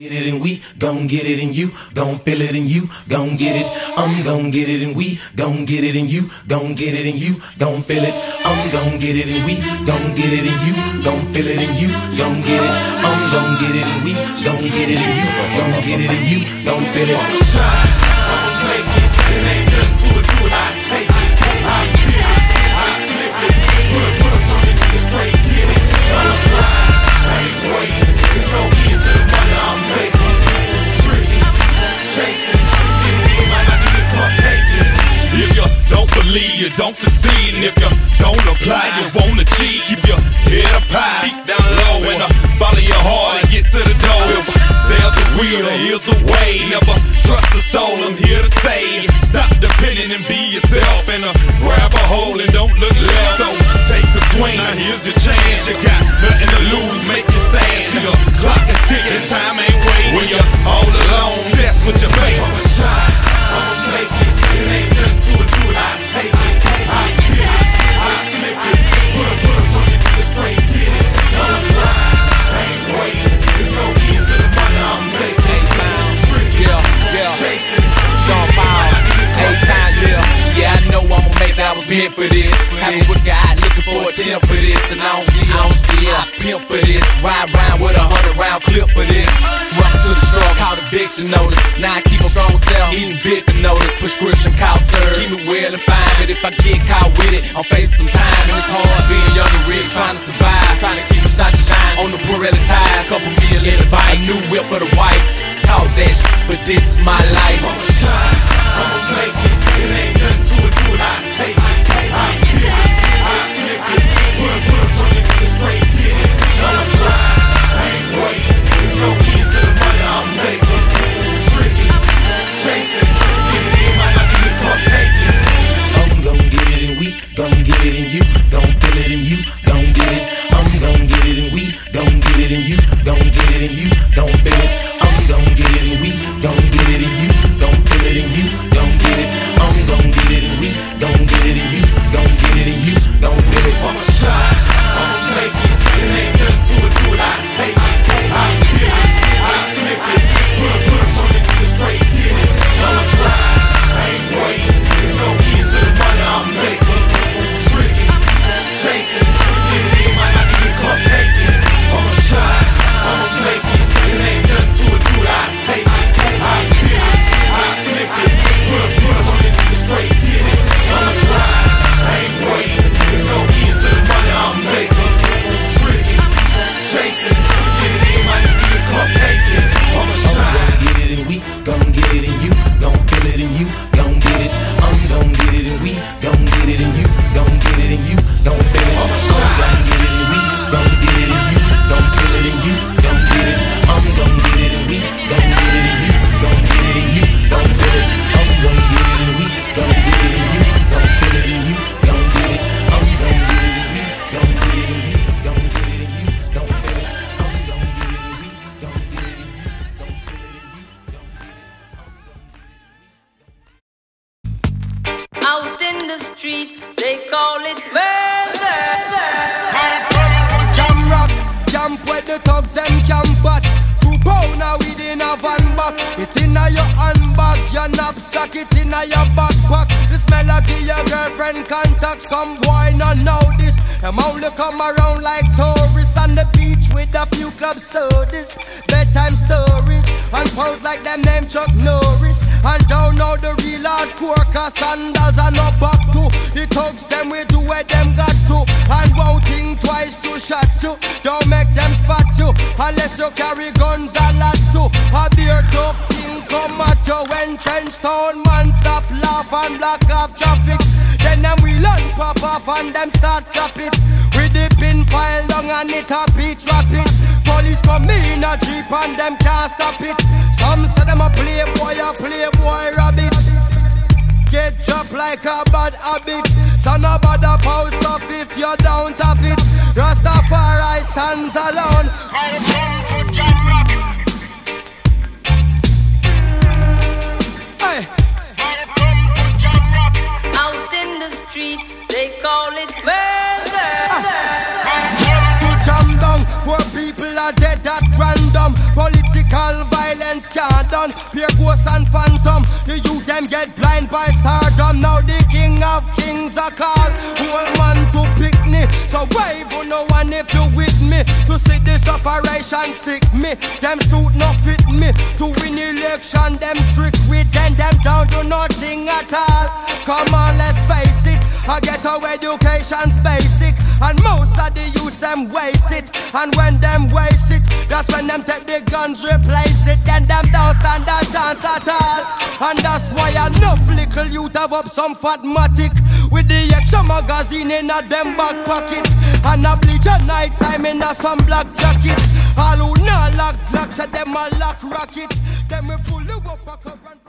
Get it and we gon' get it and you gon' feel it and you gon' get it. I'm gon' get it and we gon' get it and you gon' get it and you gon' feel it. I'm gon' get it and we gon' get it and you gon' feel it and you gon' get it. I'm gon' get it and we gon' get it and you gon' get it and you gon' feel it. I'ma shine, I'ma make it. It ain't nothing to it, I take it. I get it, I flip it. Put a turn it, nigga straight get it. I'm blind, I ain't waiting. There's no end to the money I'm making. Shrinking, chasing, getting in, might not get caught taking. If you don't believe, you don't succeed. And if you don't apply, you won't achieve. Keep your head up high, feet down low, and follow your heart and get to the door. If there's a will, there is a way. Never trust the soul, I'm here to say. Stop depending and be yourself, and grab a hold and don't look left. So take the swing, now here's your chance. You got nothing to lose, make it stand. See the clock is ticking, time ain't waiting. When you're all alone, that's what you face. I'ma shine, I'ma make it. It ain't nothing to it, I take it. I get it, I flip it. Put a turn it, nigga straight get it. I'm blind, I ain't waiting. There's no end to the money I'm making. Yeah, Sean Paul, A-Town, yeah, I know I'ma make it, I was meant for this. Have a good guy looking for a temp for this. And I don't steal, I pimp for this. Ride round with 100-round clip for this. Welcome to the struggle, called eviction notice. Now I keep a strong self, eating victim notice. Prescription cow serve, keep me well and fine. But if I get caught with it, I'm facing some time. And it's hard being young and rich, trying to survive. Trying to keep a shot to shine on the Pirelli tires. Couple million in the bike, a new whip for the wife. Talk that shit, but this is my life. I'ma shine, I'ma make it. It ain't nothing to it, I take it. I get it, I flip it. Put a turn it, nigga straight get it. I'm blind, I ain't waiting. There's no end to the money I'm making. Shrinking, chasing, getting in, might not get caught taking. I'm gon' get it and we gon' get it and you gon' feel it and you gon' get it. I'm gon' get it and we gon' get it and you gon' get it and you gon' feel it. I'm gon' get it and we gon' get it and you gon' feel it and you gon' get it. I'm gon' get it and we gon' get it and you gon' get it and you gon' feel it. I'ma shine, I'ma make it. It ain't nothing to it, I take it. I get it, I flip it. Put a turn it, nigga straight get it. I'm blind, I ain't waiting. There's no end to the money I'm making. Shrinking, chasing, getting in, might not get caught taking. I'ma shine, I'ma make it. It ain't nothing to it, I take it. I get it, I flip it. Put a turn it, nigga straight get it. I'm blind, I ain't waiting. There's no end to the money I'm making. Shrinking, chasing, getting in, might not get caught taking. I'ma shine. I'm gon' get it and we gon' get it and you gon' feel it and you gon' get it. I'm gon' get it and we gon' get it and you gon' get it and you gon' feel it. I'm gon' get it and we gon' get it and you gon' feel it and you gon' get it. I'm gon' get it and we gon' get it and you gon' get it and you gon' feel it. I'm gon' get it and we gon' get it and you gon' feel it and you gon' get it. I'm gon' get it and we gon' get it and you gon' get it and you gon' feel it. I'm gon' get it and we gon' get it and you gon' feel it and you gon' get it. Out in the street, they call it murder. Jam rock, jump where the thugs them camp at. 2 pound now within a van back. It inna your handbag, your knapsack, it inna your backpack. The smell of your girlfriend contact. Some boy not know this. Them only come around like tourists on the beach with a few club sodas, bedtime stories, and pose like them name Chuck Norris. And don't know the real hardcore, cause sandals are not back to. The thugs them we do where them got to, and won't think twice to shot to. Don't make them spot you, unless you carry guns a lot too. A beer tough thing come at you when trench town man stop laugh and block off traffic. Then them we learn pop off and them start chop it. With the pin file long and it a beat rapid. Police come in a jeep and them can't stop it. Some say them a playboy rabbit. Get chopped like a bad habit. So no bother post off if you don't have it. Rastafari stands alone. Hey. Out in the street, they call it murder. To jam down, poor people are dead at random. Political violence. done. Pure ghost and phantom. The youth them get blind by stardom. Now the king of kings are called. Whole man to pick me. So wave on no one if you with me. To see this operation sick me. Them suit not fit me. To win election them trick with them down to nothing at all. Come on, let's face it. I get our education's basic. And most of the youth them waste it. And when them waste it, that's when them take the guns, replace it. Then them don't stand a chance at all. And that's why enough little youth have up some fatmatic with the extra magazine in a them back pocket. And a bleach at night time in a some black jacket. All who not lock said them a lock rocket. Them we fully up a current.